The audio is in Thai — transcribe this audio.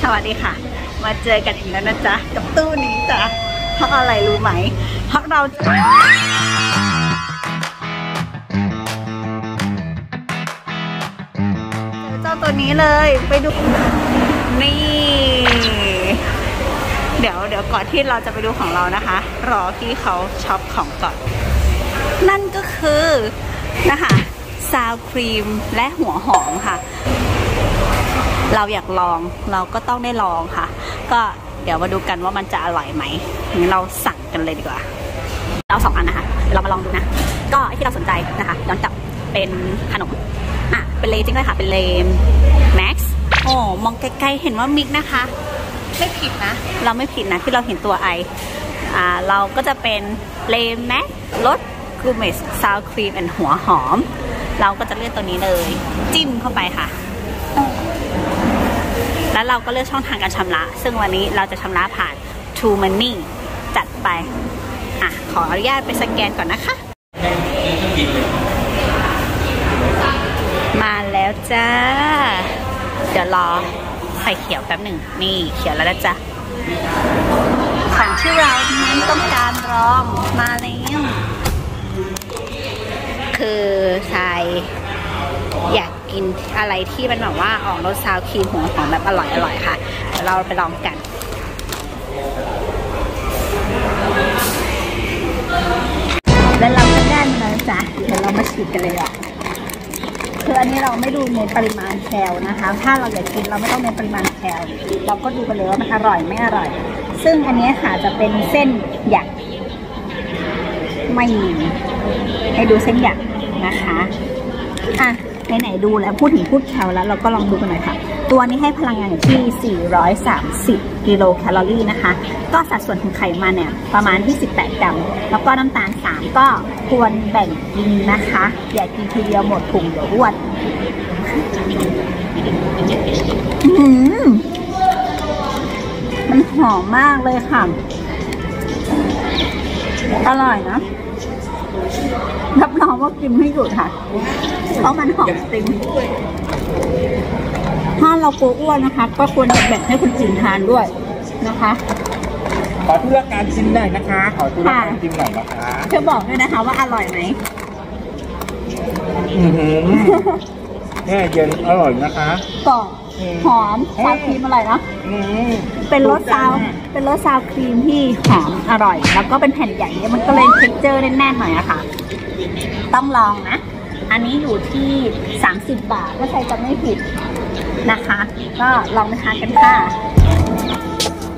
สวัสดีค่ะมาเจอกันอีกแล้วนะจ๊ะกับตู้นี้จ้ะเพราะอะไรรู้ไหมเพราะเราเจ้าตัวนี้เลยไปดูนี่เดี๋ยวก่อนที่เราจะไปดูของเรานะคะรอพี่เขาช็อปของก่อนนั่นก็คือนะคะซาวครีมและหัวหอมค่ะเราอยากลองเราก็ต้องได้ลองค่ะก็เดี๋ยวมาดูกันว่ามันจะอร่อยไหมงั้นเราสั่งกันเลยดีกว่าเรา2 อันนะคะเดี๋ยวเรามาลองดูนะก็ไอที่เราสนใจนะคะย้อนกลับเป็นขนมเป็นเลจริงด้วยค่ะเป็นเลแม็กซ์โอ้มองไกลๆเห็นว่ามิกนะคะไม่ผิดนะเราไม่ผิดนะที่เราเห็นตัวไอเราก็จะเป็นเลแม็กรสกูเมสซาวครีมแอนหัวหอมเราก็จะเลือกตัวนี้เลยจิ้มเข้าไปค่ะแล้วเราก็เลือกช่องทางการชำระซึ่งวันนี้เราจะชำระผ่าน True Money จัดไปขออนุญาตไปสแกนก่อนนะคะมาแล้วจ้าเดี๋ยวรอไข่เขียวแป๊บหนึ่งนี่เขียวแล้วนะจ๊ะของที่เรานั้นต้องการลองมาแล้วคือชายอยากกินอะไรที่มันแบบว่าออกรสซาวครีมหัวหอมแบบอร่อยค่ะเดี๋ยวเราไปลองกันแล้วเราก็ได้มาแล้วจ้ะเดี๋ยวเรามาฉีดกันเลยคืออันนี้เราไม่ดูในปริมาณแคลนะคะถ้าเราอยากกินเราไม่ต้องในปริมาณแคลเราก็ดูกันเลยว่ามันอร่อยไม่อร่อยซึ่งอันนี้ค่ะจะเป็นเส้นหยักไม่มีให้ดูเส้นหยักนะคะไหนดูแล้วพูดแคลแล้วเราก็ลองดูกันหน่อยค่ะตัวนี้ให้พลังงานอยู่ที่430กิโลแคลอรี่นะคะก็สัดส่วนของไขมันเนี่ยประมาณ28 กรัมแล้วก็น้ำตาล3ก็ควรแบ่งกินนะคะอย่ากินทีเดียวหมดถุงเดี๋ยวอ้วนมันหอมมากเลยค่ะอร่อยนะรับรองว่ากินไม่หยุดค่ะเพราะมันหอมจริงถ้าเรากลัวอ้วนนะคะก็ควรจะแบ่งให้คนอื่นทานด้วยนะคะขอธุรการชิมหน่อยนะคะขอธุรการชิมหน่อยนะคะจะบอกด้วยนะคะว่าอร่อยไหมแค่เย็นอร่อยนะคะกรอบหอมซาวครีมอร่อยเนาะเป็นรสซาวครีมที่หอมอร่อยแล้วก็เป็นแผ่นใหญ่มันก็เลยเท็กเจอร์แน่นๆหน่อยอะค่ะต้องลองนะอันนี้อยู่ที่30 บาทถ้าใครจำไม่ผิดนะคะก็ลองไปทานกันค่ะ